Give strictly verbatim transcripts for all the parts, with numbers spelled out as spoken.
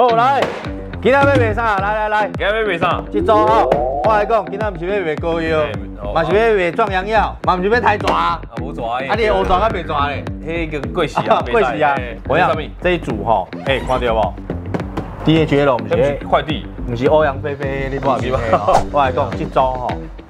好来，今仔要卖啥？来来来， 今日要卖啥？ 这组吼，我来讲，今仔毋是要卖膏药，嘛是要卖壮阳药，嘛毋是要抬蛇。啊， 无蛇诶。 啊，你乌蛇甲白蛇咧？ 迄个贵死啊！ 贵死啊！我想这一组吼，哎，看到无 ？D H L 毋是快递， 毋是欧阳菲菲，你不好意思我来讲，这组吼，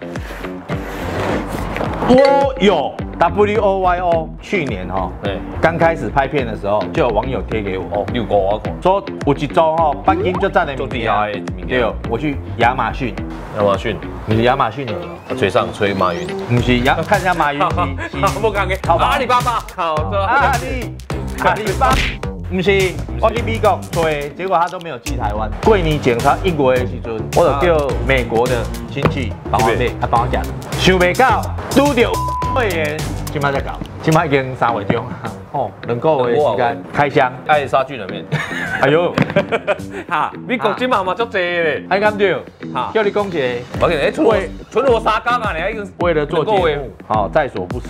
我有 W O Y O， 去年哈，对，刚开始拍片的时候，就有网友贴给我，哦， 六个我看， 说有一组吼，半斤就赞的做厉害的物件。 对，我去亚马逊， 亚马逊， 你是亚马逊的， 吹上吹马云， 不是亚，看一下马云， 不讲嘅，阿里巴巴，好， 阿里阿里巴巴。不是，我去美国吹，结果他都没有寄台湾。过年前他一月的时阵，我就叫美国的亲戚帮我买，他帮我夹。想袂到，拄到会员，今麦在搞，今麦已经三月中，哦，两个月的时间开箱， 爱杀菌的面。 哎呦， 哈，美国今嘛嘛足济咧， 还敢对？哈，叫你讲一个， 我给你春我春我三缸啊，你还已经为了做节目，好在所不辞。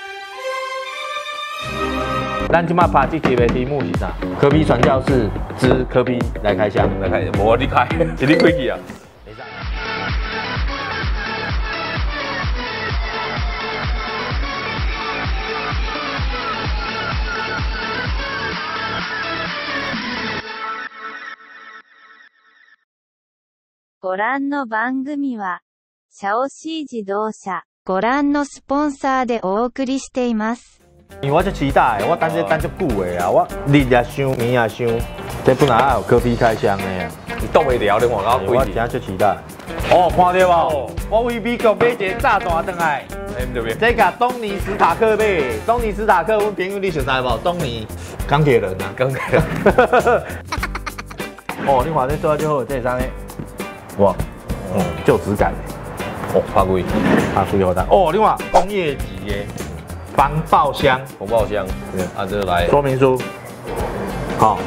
咱今麦拍这集的题目是啥？科比传教士之科比来开箱， 来开，无你开，是你开去啊。 ご覧の番組は、シャオシー自動車、ご覧のスポンサーでお送りしています。 因为我就期待，我等这等这久的啊，我日也想，年也想，这本来有科比开箱的呀。 你冻袂了，你看我我真就期待。哦，看到无？我为美国买一个炸弹回来。 哎，对不对？ 这个东尼史塔克买，东尼史塔克，阮朋友你熟悉无？东尼钢铁人啊， 钢铁人。 哦，你看这做最好，这张咧，哇，嗯，就质感。 哦，怕贵， 怕贵好大。哦，你看工业级的。防爆箱， 防爆箱，对，啊，这来说明书，好，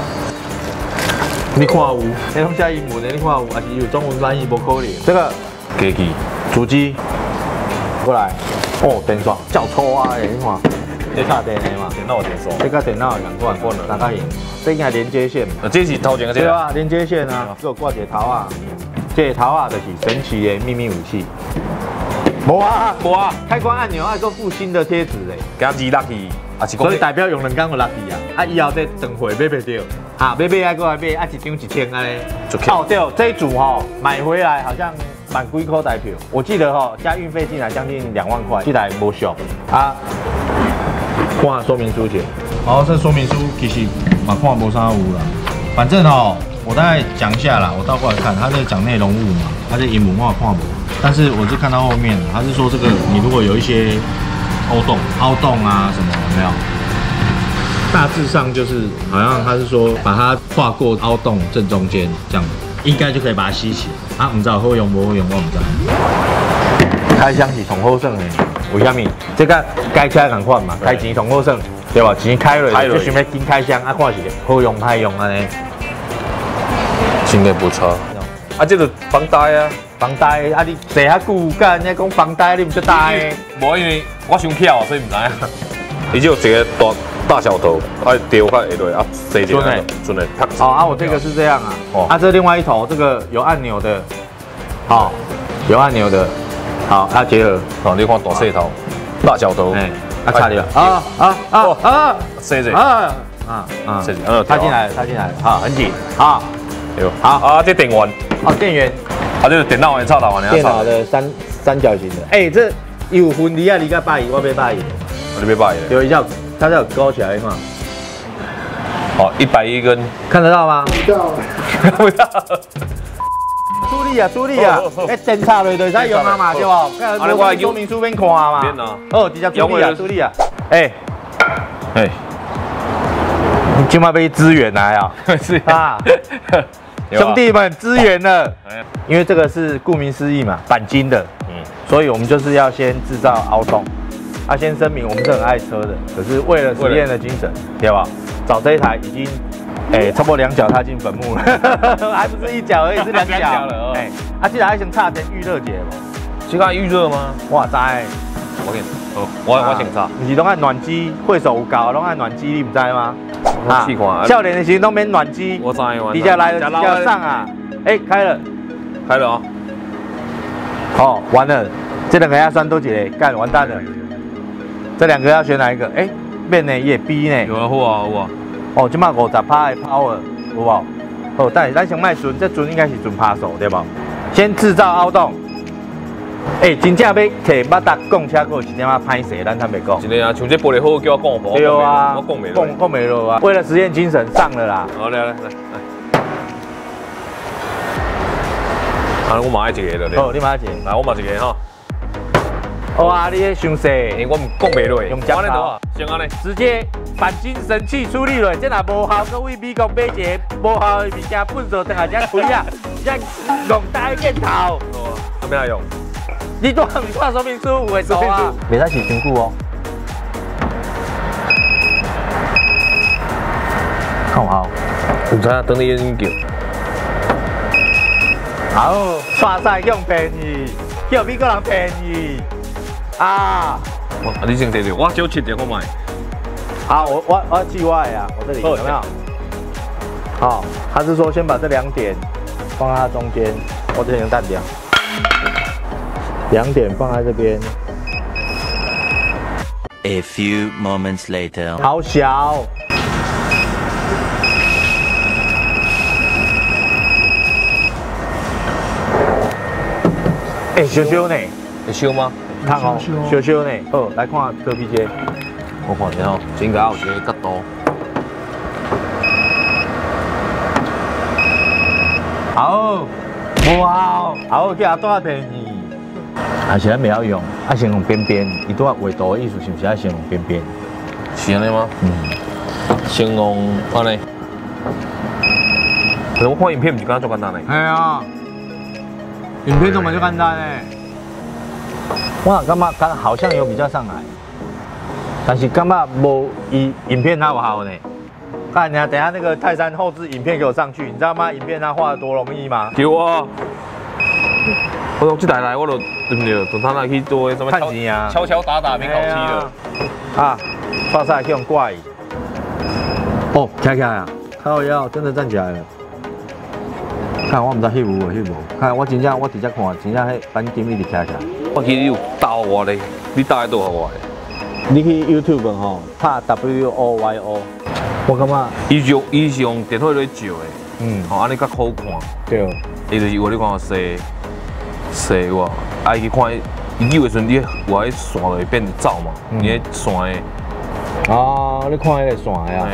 你看有，你拢写英文的，你看有，还是有中文翻译不可能。这个机器， 主机，过来，哦，电刷，较粗啊的，你看，这插电的嘛， 电脑电刷， 这个电脑两款，款了，大概型，这应该连接线， 呃，这是头前个这个，对啊，连接线啊，给我挂一个头啊，这个头啊就是神奇的秘密武器。无啊，无啊，开关按钮还做附新的贴纸嘞， 给它挤落去，啊是所以代表用两工就落去啊，啊以后再等会买袂到，啊买买爱过来买，啊一张一千安尼。哦对，这一组哈买回来好像满几块台票，我记得哈加运费进来将近两万块，这台无俗啊。看说明书先，好，这说明书其实嘛看无啥有啦，反正哦我大概讲一下啦，我倒过来看，他在讲内容物嘛，他在英文我看无。但是我是看到后面，他是说这个你如果有一些凹洞、凹洞啊什么，有没有？大致上就是好像他是说把它划过凹洞正中间这样，应该就可以把它吸起来。啊，唔知道好用不好用，我唔知。开箱是从好省的，为什么？这个该车同款嘛，开钱从好省，对吧？钱开了就想要紧开箱，啊，看是好用歹用安尼。 真的不错。啊，这个防呆啊。 防呆啊！你坐遐久，甲人家讲防呆，你唔知呆？ 无，因为我伤巧，所以唔知影。伊就有一个大大小头，啊，丢开下落啊，塞进来，准的。 哦啊，我这个是这样啊。哦。啊，这另外一头，这个有按钮的，好，有按钮的，好，它结合。 哦，你看大细头，大小头。哎， 啊，差点啊啊啊啊！ 塞进。 啊啊啊！塞进。插进来了，插进来了，好，很紧，好。 有。好啊，这电源。 哦，电源。啊， 就是电脑的插头啊， 电脑的三三角形的。哎、欸，这有分离啊，你个八亿，我买八亿。 我你买八亿。 有一下，它要勾起来嘛。 好，一百一根， 看得到吗？ 看到。 看不到。 助力啊，助力啊！哎，电插落就使用啊嘛，对不？啊，我说明书免看嘛。免啊。哦，直接助力啊，助力啊。哎，哎，你今晚被支援来啊？是啊。兄弟们，支援了，因为这个是顾名思义嘛，钣金的，嗯，所以我们就是要先制造凹洞。啊，先声明我们是很爱车的，可是为了实验的精神，对吧？找这一台已经，哎、欸，差不多两脚踏进坟墓了，还不是一脚而已，是两脚了。哎、欸，啊，记得还想插点预热节不？ 这个预热吗？ 哇塞！ 我给你，哦，我我先插。 你是拢按暖机，会手有教，拢按暖机，你唔知吗？ 我试看。 少年的时候都免暖机。 我知我知。 底下来了，底下上啊！哎，开了， 开了啊！ 哦，完了，这两个要算多几个？干，完蛋了。这两个要选哪一个？哎，面呢也 B 呢。 有啊，好啊，好啊。 哦，即马五十趴的 power 有无？哦，但是咱先卖船，这船应该是船趴手对吧？先制造凹洞。哎、欸，真正要摕捌搭讲车过，是点仔歹势，咱坦白讲。 真的啊，像这玻璃好，叫我讲无。 对啊， 我讲没讲讲没落啊。为了实验精神，上了啦。 好，来来来来。啊，我买一个了。 好，你买一个。 来，我买一个哈。 哇，你迄伤细， 我唔讲袂落。 用脚头， 先安尼， 直接钣金神器处理落，这若无效，搁为美国买一个无效的物件，粪扫等下才开啊，才弄大镜头。 哦，怎么样用？ 你都你看说明书有会做啊？袂使洗伤久哦。看有效， 有知影等你研究。 好，刷赛用便宜，叫美国人便宜啊！ 我你先坐坐，我少切点我买。 好，我我我记我的啊，我这里有没有？好，他是说先把这两点放在它中间，我这里用淡掉。两点放在这边。 A few moments later， 好小。哎、欸，修修呢？ 会烧吗？ 看哦，修修呢？好，来看隔壁街。 我看一下哦，应该有一个角度。 好，哇，好，叫阿多便宜。啊，是咱袂晓用，啊先用边边，伊拄啊画图的意思是不是要先用边边？ 是安尼吗？ 嗯， 先用安尼。可是我看影片不是敢做简单嘞。 系啊，影片怎么就简单嘞？我感觉刚好像有比较上来，但是感觉无以影片它有效呢。看，你看，等下那个泰山后置影片给我上去，你知道吗？影片它画的多容易吗？ 对啊。我从这台来，我就对不对？从他那去做什么看钱啊， 敲敲打打免搞气了。 啊，发赛去用怪。哦，起来啊！靠腰，真的站起来了。看我唔知翕有无翕无，看我真正我直接看，真正迄板金一直起来。 我记得你有打我嘞，你打在多好我的？ 你去 YouTube 吼，拍 W O Y O， 我感觉伊用伊是用电火来照的， 嗯， 吼安尼较好看。 对， 伊就是话你看细细哇，啊伊去看伊有的时阵，你有迄线就会变走嘛，你迄线的。 哦，你看迄个线呀？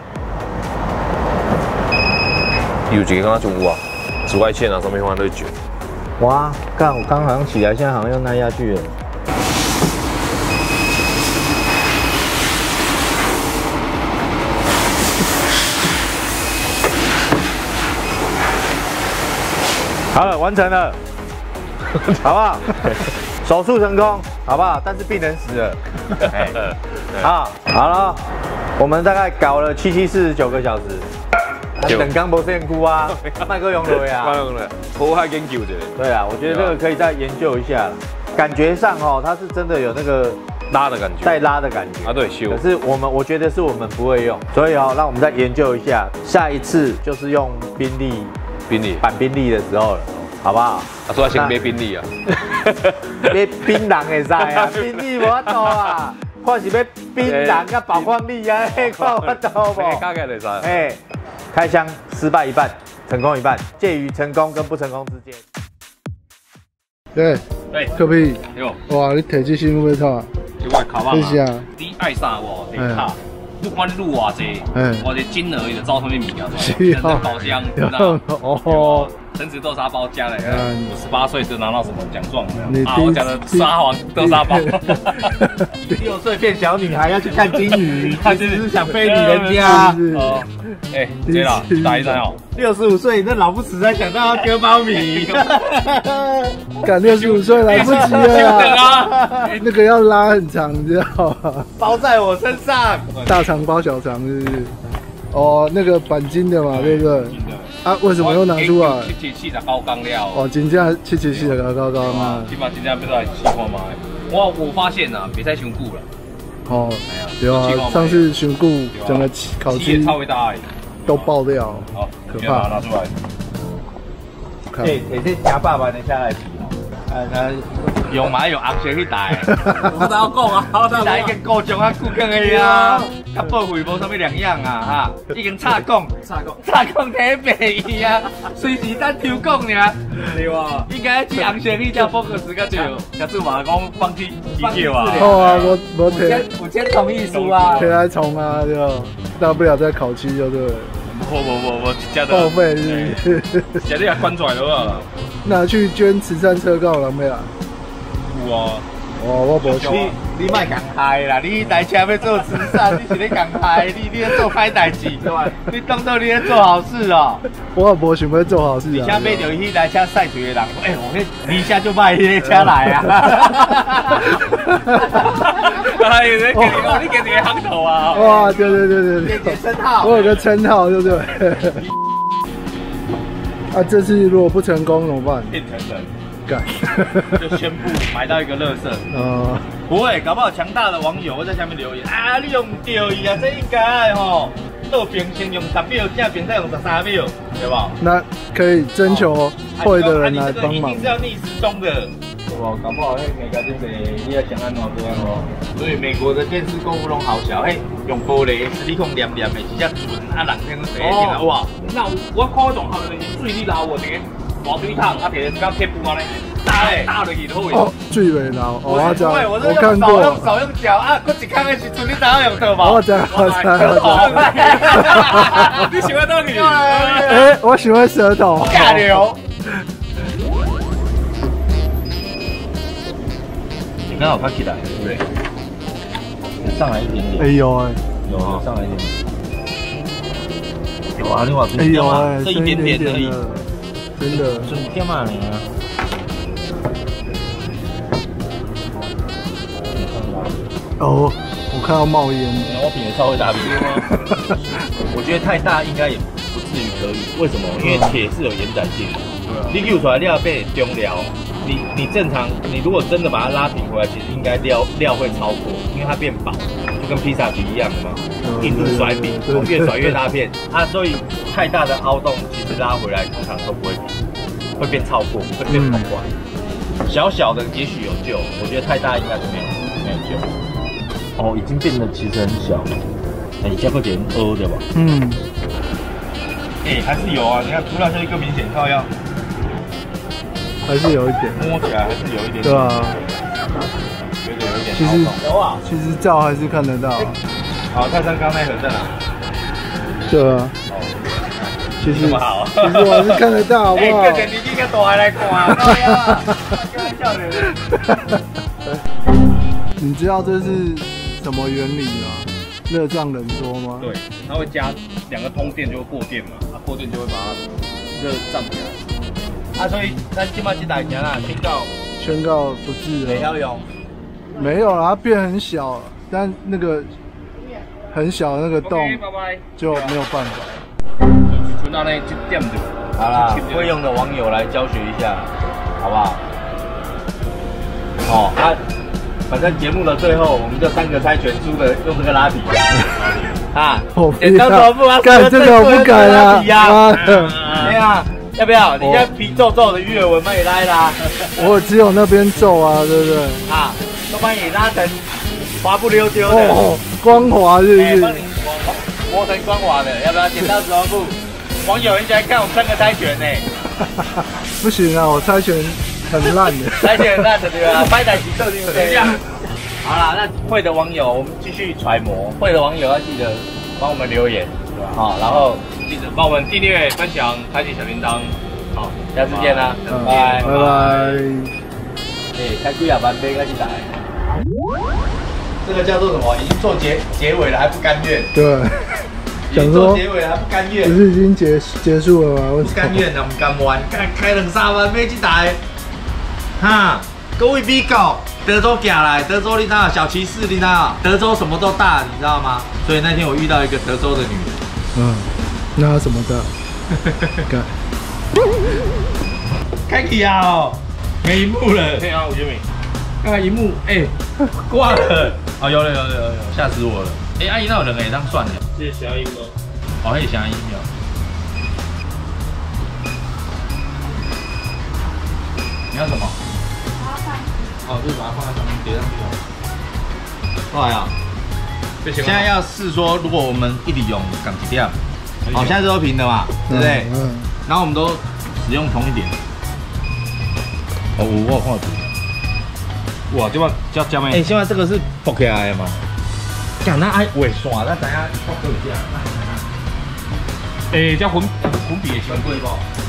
有一个敢若就有啊，紫外线啊，什么方都会照。 哇，干！我刚好像起来，现在好像又耐下去了。好了，完成了，好不好？手术成功，好不好？但是病人死了。哎，啊，好了，我们大概搞了七七四十九个小时。等刚不是哭啊，麦克用了呀， 麦克用了，我还研究着。 对啊，我觉得这个可以再研究一下。感觉上哦，它是真的有那个拉的感觉， 带拉的感觉啊，对，修。 可是我们我觉得是我们不会用，所以哦，让我们再研究一下，下一次就是用宾利， 宾利板宾利的时候了，好不好？ 啊，所以先买宾利啊， 买槟榔会使啊，宾利无法度啊，看是要槟榔甲宝矿力啊，看有法度无？ 大概就知。 哎。开箱失败一半，成功一半，介于成功跟不成功之间。 对， 对， 可比， 有， 哇，你体质辛苦要透啊！ 就我卡网是啊， 你爱啥我得卡，不管你录偌济，或者金额伊就走什么物件， 是啊， 包厢， 哦， 橙子豆沙包加了，我十八岁就拿到什么奖状？ 你啊，我讲的沙皇豆沙包。 六岁变小女孩要去看金鱼，她只是想飞女人家。 哦，哎，对了，打一张哦。 六十五岁，那老不死才想到要割苞米。 赶六十五岁来不及了啊！那个要拉很长，你知道吗？ 包在我身上， 大肠包小肠是不是？哦，那个钣金的嘛，对不对？啊，为什么又拿出来？ 七七四十高钢料。 哦，真正七七四十高高高嘛。 基本上真正要来试看嘛。我我发现啊，别再伤久了。 哦，有啊，上次巡顾整个烤区超大， 都爆掉， 好， 可怕。 拿出来。 哎，这这加爸爸的下来皮哦，啊那用嘛用红色去带， 我哪有讲啊？ 你来已经够长啊，够强的啊，甲报废无啥物两样啊哈，已经插讲， 插讲， 插讲体白伊啊，随时咱抽讲尔。 对哇， 应该去红色去叫 focus 个对， 下次嘛讲放弃急救啊。 好啊，我我提五千同意书啊， 提来冲啊，就大不了在烤区就对了。 不不不不，加的报废是， 加的也关出来了啊。 拿去捐慈善车告了没有？ 有啊。 哦，我无去。 你你莫讲嗨啦！你台车要做慈善，你是咧讲嗨？你你咧做歹代志，对吧？你当做你咧做好事哦。 我也无想要做好事啊。 你下买到迄台车晒水的人，哎，我迄你下就买迄个车来啊！ 哎，你给你给你个行头啊！ 哇，对对对对对， 称号， 我有个称号，对不对？啊，这次如果不成功怎么办？ 变成人。 就宣布买到一个垃圾。 呃， 不会，搞不好强大的网友会在下面留言啊，你用对伊啊，这应该吼，倒冰先用十秒，正冰再用十三秒，对吧？ 那可以征求会的人来帮忙。 一定是要逆时钟的。哇，搞不好迄每家这个你要想安怎做安怎。所以美国的电视购物拢好笑，嘿，用玻璃实力控黏黏的，是只准啊，人天都第一天哇！那我看我仲好的是水你捞我这个。大水桶啊，摕个铁布安尼打咧，打落去就好哦，最袂老，我知， 我看过。 用手用脚啊，我一空的时阵，你知影用倒无？ 我知，我知，我知。你喜欢倒去？ 哎，我喜欢舌头。 尬流。你刚好看起来，对不对？上来一点点。 哎呦哎， 有有上来一点点。有啊，你往这一点嘛，这一点点而已。 真的， 是你干嘛你啊？ 哦，我看到冒烟。 我品的超会打比吗？我觉得太大应该也不至于可以。为什么？因为铁是有延展性的。你揪出来料被中料，你你正常，你如果真的把它拉平回来，其实应该料料会超过，因为它变薄，就跟披萨皮一样的嘛。硬度甩饼，越甩越大片啊，所以太大的凹洞，其实拉回来通常都不会平，会变超过，会变超过。小小的也许有救，我觉得太大应该是没有没有救。哦，已经变得其实很小，哎，这会变凹的吧？ 嗯。 哎，还是有啊，你看涂料下去更明显，靠要。 还是有一点， 摸起来还是有一点。 对啊。 觉得有一点。 其实有啊， 其实照还是看得到。 好，泰山刚那盒在哪？ 对啊。其实， 好， 其实我还是看得到，好不好？ 哎，你这个大还来看，对呀，开玩笑的。 你知道这是什么原理吗？热胀冷缩吗？ 对，它会加两个通电就会过电嘛，啊，过电就会把它热胀起来。 啊，所以咱今麦这台车啦，宣告宣告不治了。 没要用。 没有啦，它变很小，但那个很小的那个洞就没有办法。 就那那就点就好啦，会用的网友来教学一下，好不好？哦啊，反正节目的最后，我们就三个猜拳输的用这个拉皮啊，剪刀手布啊， 干这个我不敢啊， 妈的，对啊，要不要？你家皮皱皱的鱼尾纹帮你拉一拉， 我只有那边皱啊，对不对？ 啊，都帮你拉成滑不溜丢的， 哦，光滑是不是？ 帮你磨成光滑的，要不要？剪刀手布。网友很喜欢看我们三个猜拳呢， 不行啊，我猜拳很烂的， 猜拳很烂的对吧？拍台棋特定这样。好啦，那会的网友我们继续揣摩，会的网友要记得帮我们留言，对吧？好，然后记得帮我们订阅、分享、开启小铃铛。好，下次见啦，拜拜拜拜。 哎，开几啊班杯开始来。这个叫做什么？已经做结结尾了还不甘愿。 对。想说结尾还不甘愿， 不是已经结结束了吗？ 不甘愿啊，不甘玩，开开两三万买这台，哈，各位比较德州行来，德州你知道小骑士你知道，德州什么都大，你知道吗？所以那天我遇到一个德州的女人， 嗯，那什么大？ 开启啊哦，没荧幕了， 对啊，吴杰明， 刚才荧幕哎挂了。 哦，有了有了有了，吓死我了！哎，阿姨那有人会当算的， 这是小音吗？ 哦，还有声音哦。你要什么？哦，就是把它放在上面叠上去哦。过来啊！现在要试说，如果我们一直用港几点，好，现在都平的嘛，对不对？嗯。然后我们都使用同一点。哦，我有看到。哇，这把叫叫咩？哎，现在这个是剥起来的嘛？讲那爱画线，咱等下剥对一下。哎，这粉粉笔的行贵不？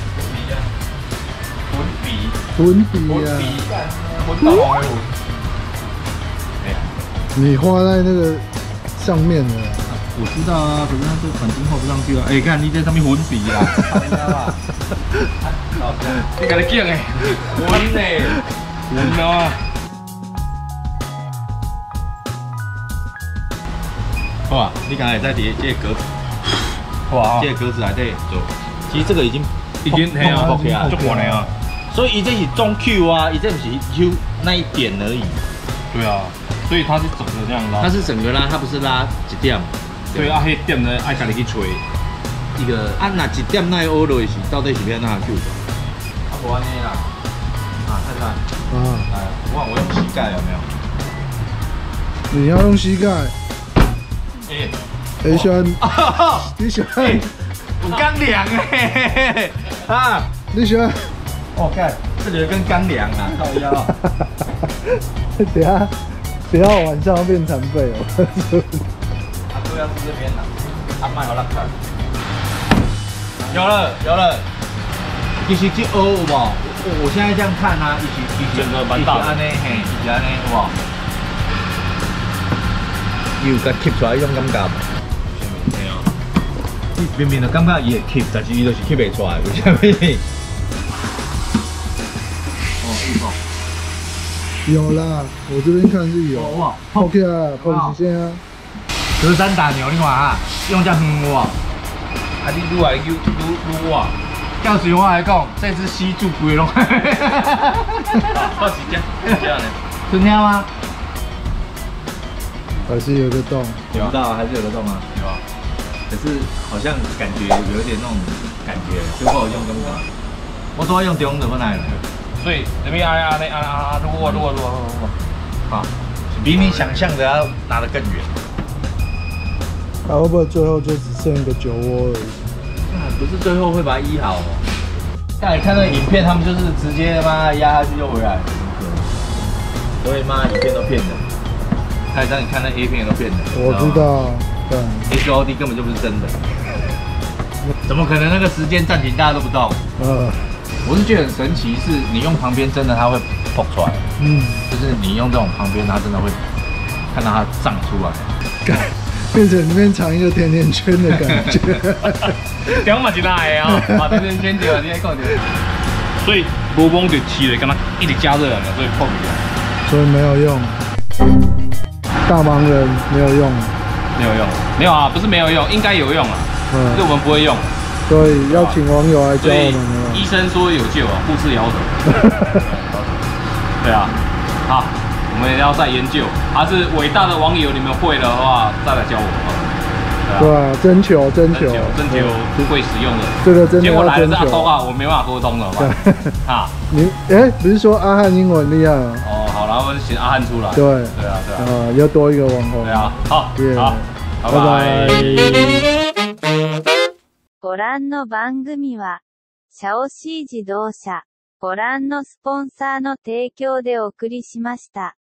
粉笔。 粉笔啊。粉笔。粉大王的粉。哎呀，你画在那个上面的。 我知道啊，可是它这个粉晶画不上去啊。哎，看你这上面粉笔啦，知道吧？你给他讲哎，粉嘞，粉啊。好啊，你刚才在底这个格子，哇，这个格子来对走。其实这个已经已经很啊，就完了啊。所以一这是中 Q 啊，一这不是 Q 那一点而已。 对啊，所以它是整个这样拉。 它是整个拉，它不是拉一点。 对啊，迄点呢爱家己去吹。 一个啊，那一点那欧落是到底是要哪 Q 的？啊，不安尼啦。啊，看看。嗯。来，我我用膝盖有没有？ 你要用膝盖。哎，你喜欢？你喜欢？ 我干粮哎！啊， 你喜欢？ 哦，看这里跟干粮啊，靠腰。 等下，等下晚上要变残废哦。 啊，都要是这边啦，啊，卖好那看。有了，有了。其实这欧有无？我我现在这样看啊，一起一起整个蛮大的。 安尼嘿，一起安尼有无？有甲吸出来迄种感觉， 没有。 伊明明就感觉伊会吸，但是伊就是吸袂出来，为什么？哦，有有啦，我这边看是有。哇 ，OK 啊，好新鲜啊！ 隔山打牛，你看啊，用这样远哇，啊你愈来愈愈愈哇，照实话来讲，这只吸住规拢。 好几件，这样的。 真听吗？ 还是有个洞， 有不到还是有个洞啊？ 有啊， 可是好像感觉有一点那种感觉，就不好用根本。我都要用中怎么来了？ 所以这边啊啊啊啊啊，如果如果如果如果， 啊，比你想象的要拿得更远。 啊，会不会最后就只剩一个酒窝而已？ 啊，不是最后会把它医好哦。刚才看那个影片，他们就是直接妈压下去就回来了。所以妈影片都骗人。还让你看那 A 片都骗人， 我知道，对 ，H O D 根本就不是真的，怎么可能那个时间暂停大家都不动？嗯，我是觉得很神奇，是你用旁边真的它会爆出来，嗯，就是你用这种旁边它真的会看到它胀出来， 变成里面藏一个甜甜圈的感觉。 屌嘛是哪的啊？把甜甜圈掉，你还讲掉。所以无风就起来，跟它一直加热，所以泡不掉， 所以没有用。大忙人没有用， 没有用，没有啊，不是没有用，应该有用啊，嗯，可是我们不会用， 所以要请网友来教我们。 医生说有救啊，护士摇头。对啊，好，我们也要再研究，还是伟大的网友，你们会的话再来教我们。 对啊，征求征求征求会使用的， 这个真的结果来的是阿求东啊，我没办法沟通了，啊， 你哎，不是说阿汉英文厉害啊？ 哦，好，然后请阿汉出来。 对， 对啊，对啊， 啊，要多一个网红。 对啊，好，好，拜拜。 ご覧の番組は、シャオシー自動車、ご覧のスポンサーの提供でお送りしました。